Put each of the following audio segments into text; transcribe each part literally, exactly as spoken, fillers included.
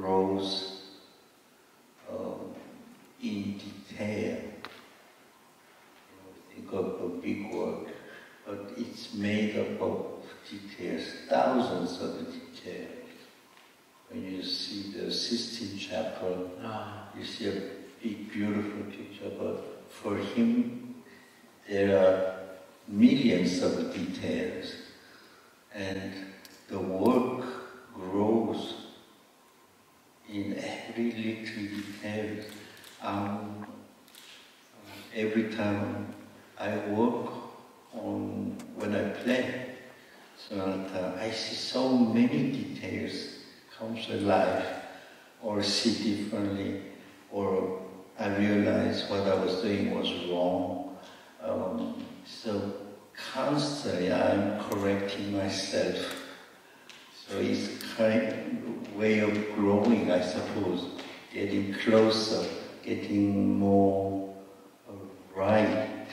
grows uh, in detail. You know, think of a big work, but it's made up of details, thousands of details. When you see the Sistine Chapel, ah. you see a big, beautiful picture, but for him, there are millions of details, and the work grows in every little detail. Um, every time I work on, when I play sonata, I see so many details comes alive, or see differently, or I realize what I was doing was wrong. Um, so constantly I'm correcting myself. So it's kind of way of growing, I suppose, getting closer, getting more uh, right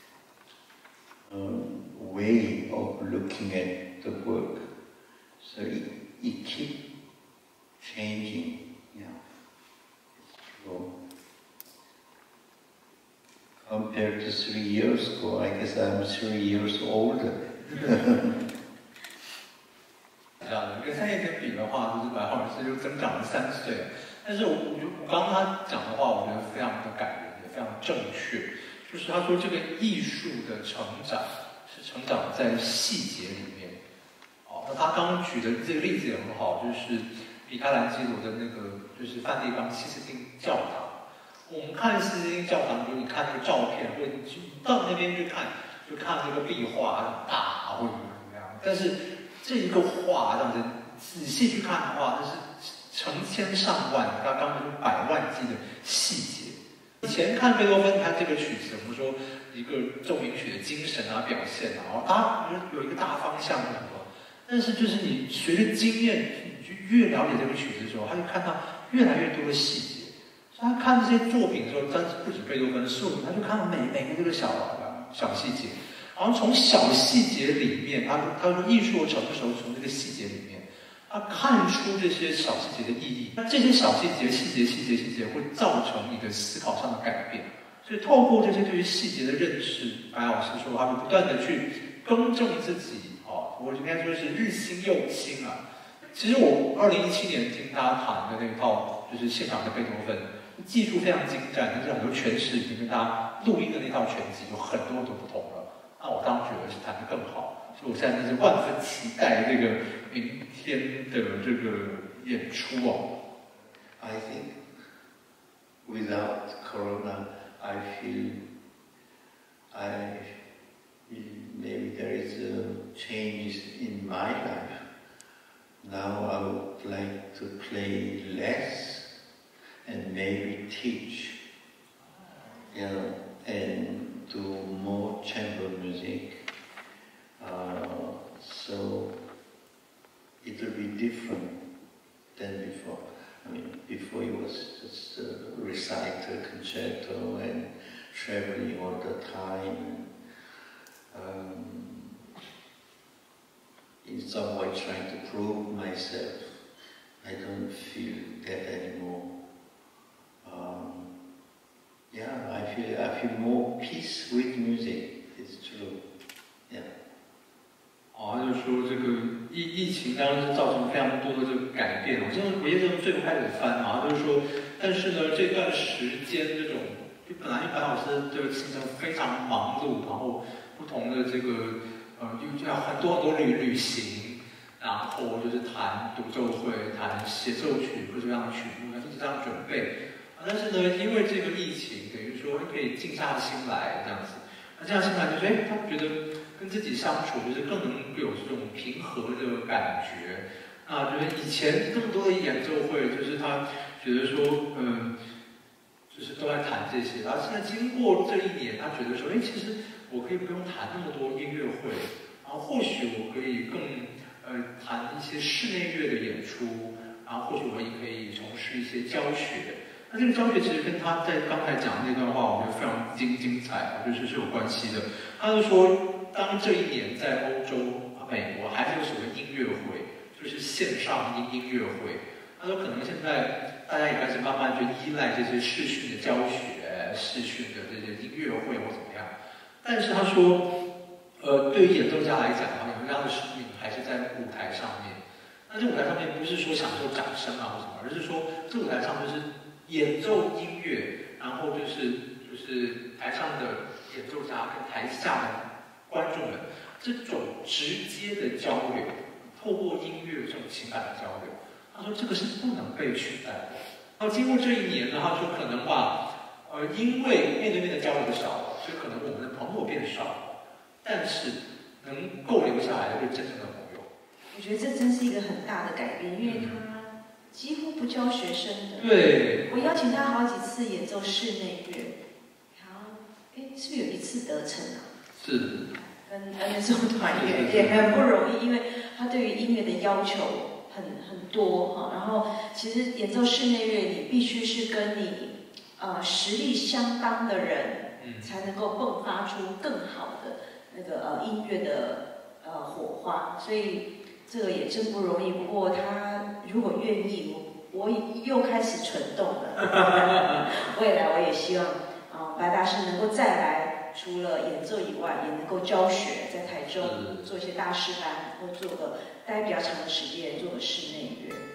um, way of looking at the work. So it, it keeps changing, yeah. So, compared to three years ago, I guess I'm three years older. 这样的跟三年前比的话，就是白浩老师就增长了三岁。但是我我觉得我刚刚他讲的话，我觉得非常的感人，也非常正确。就是他说这个艺术的成长是成长在细节里面。哦，那他刚刚举的这个例子也很好，就是米开朗基罗的那个就是梵蒂冈西斯汀教堂。我们看西斯汀教堂，比如你看那个照片，或者你到那边去看，就看那个壁画很大，或者怎么样。但是这一个画，这样子仔细去看的话，它是成千上万，它刚刚是百万计的细节。以前看贝多芬他这个曲子，我们说一个奏鸣曲的精神啊、表现啊，然后它有一个大方向是什么？但是就是你随着经验，你就越了解这个曲子的时候，他就看到越来越多的细节。所以他看这些作品的时候，但是不止贝多芬、竖琴，他就看到每每个这个小小细节。然后从小细节里面，他他说艺术成熟从这个细节里面，他看出这些小细节的意义。那这些小细节、细节、细节、细节会造成你的思考上的改变。所以透过这些对于细节的认识，白老师说，他就不断的去更正自己。哦，我应该说是日新又新啊。其实我二零一七年听他弹的那套就是现场的贝多芬，技术非常精湛，但是很多诠释已经跟他录音的那套全集有很多都不同了。那我当然觉得是弹得更好，所以我现在真是万分期待这个明天的这个演出哦。 I think without Corona, I feel I maybe there is a change in my life. Now I would like to play less and maybe teach, you know, and do more chamber music, uh, so it will be different than before. I mean, before it was just a recital, concerto, and traveling all the time. Um, in some way trying to prove myself. I don't feel that anymore. Um, Yeah, I feel I feel more peace with music. It's true. Yeah. 哦，他就说这个疫疫情当然是造成非常多的这个改变。我真的，我也从最后开始翻啊，就是说，但是呢，这段时间这种，就本来白老师这个行程非常忙碌，然后不同的这个呃，就要很多很多旅旅行，然后就是弹独奏会、弹协奏曲各种各样的曲目，一直这样准备。但是呢，因为这个疫情，等于说可以静下心来这样子。那这样心来就是，哎，他觉得跟自己相处，就是更能有这种平和的感觉。啊，就是以前这么多的演奏会，就是他觉得说，嗯，就是都在弹这些。然后现在经过这一年，他觉得说，哎，其实我可以不用弹那么多音乐会，然后或许我可以更呃弹一些室内乐的演出，然后或许我也可以从事一些教学。那这个教学其实跟他在刚才讲的那段话，我觉得非常精精彩，就是是有关系的。他就说，当这一年在欧洲、美国还是有所谓音乐会，就是线上音音乐会， 他说可能现在大家也开始慢慢就依赖这些视讯的教学、视讯的这些音乐会或怎么样，但是他说，呃，对于演奏家来讲啊，演奏家的生命还是在舞台上面。那这舞台上面不是说享受掌声啊或什么，而是说这舞台上就是演奏音乐，然后就是就是台上的演奏家跟台下的观众们这种直接的交流，透过音乐这种情感的交流，他说这个是不能被取代的。然后经过这一年呢，他说可能吧，呃，因为面对面的交流少了，所以可能我们的朋友变少了，但是能够留下来的是真正的朋友。 我觉得这真是一个很大的改变，因为他几乎不教学生的。 对。 我邀请他好几次演奏室内乐，好，哎，是不是有一次得逞啊？ 是。 跟恩颂团也也很不容易，因为他对于音乐的要求很很多哈。然后其实演奏室内乐，你必须是跟你呃实力相当的人，才能够迸发出更好的那个呃音乐的呃火花，所以。这个也真不容易，不过他如果愿意，我我又开始蠢动了。未来我也希望，啊、呃，白大师能够再来，除了演奏以外，也能够教学，在台中做一些大师班，或做个待比较长的时间，做个室内乐。